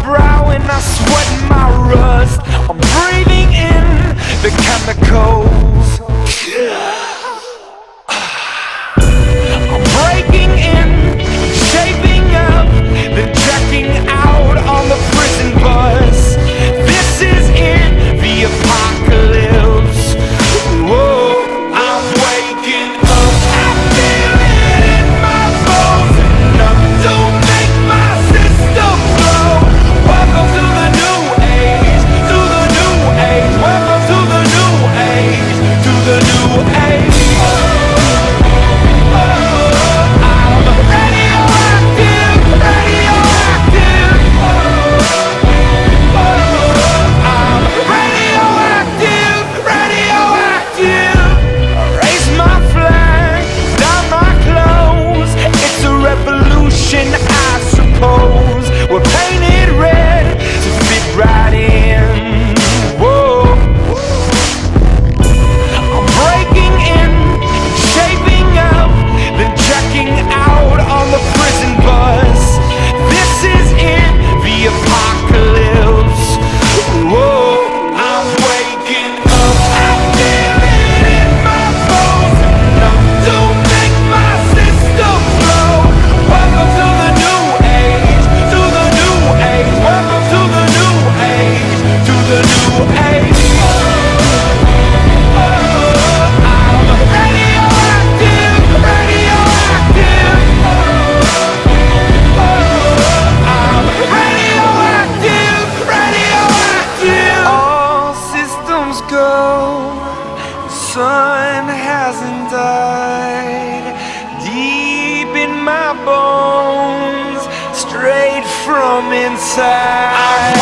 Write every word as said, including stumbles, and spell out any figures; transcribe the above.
brow and I sweat my rust. I'm breathing in the chemicals. I'm breaking in, shaping up, then checking out on the prison bus. This is it, the apocalypse. Whoa, I'm waking up. I feel it in my bones, enough to make my system blow. Welcome to the new age, to the new age. Welcome to the new age, to the new age. I suppose we're painted red to fit right in. Whoa. I'm breaking in, shaping up, then checking out on the prison bus. This is it, the apocalypse. Whoa, I'm waking up. I feel it in my bones, enough to make my system blow. Welcome to the new age, to the new age. Welcome to the new age, to the new age. Oh, I'm radioactive, radioactive. Oh, I'm radioactive, radioactive. All systems go, the sun hasn't died. Deep in my bones, straight from inside.